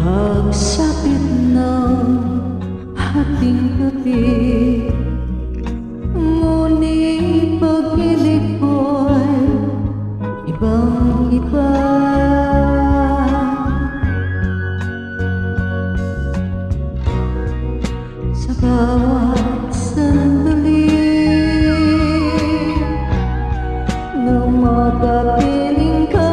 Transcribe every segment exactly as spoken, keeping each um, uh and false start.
pagsapit ng ating gabi, ngunit pag-ibig ko'y ibang-iba. Sa bawat sandali na makapiling ka,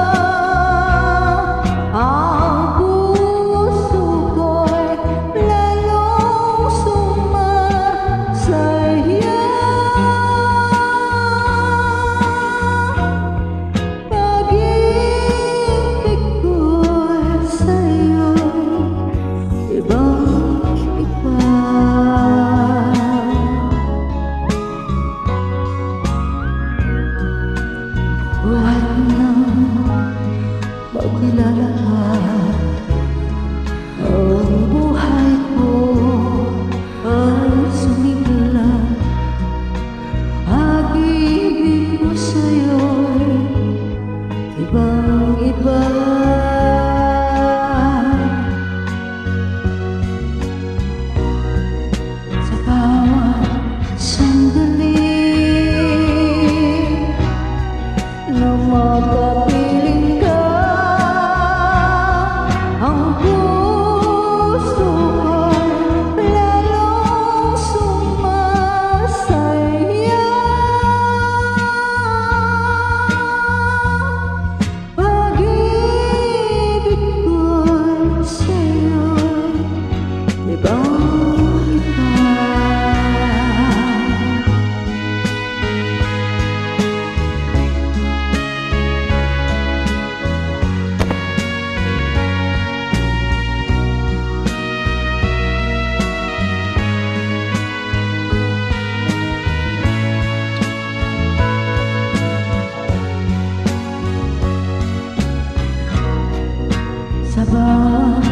maglalakad ang buhay ko ay sumigalak. Pag-ibig ko sa'yo'y ibang-iba. Sa bawat sandali na makapiling ka, ang puso ko'y lalong sumasaya. Pag-ibig ko'y sa'yo'y ibang-iba. Sa bawat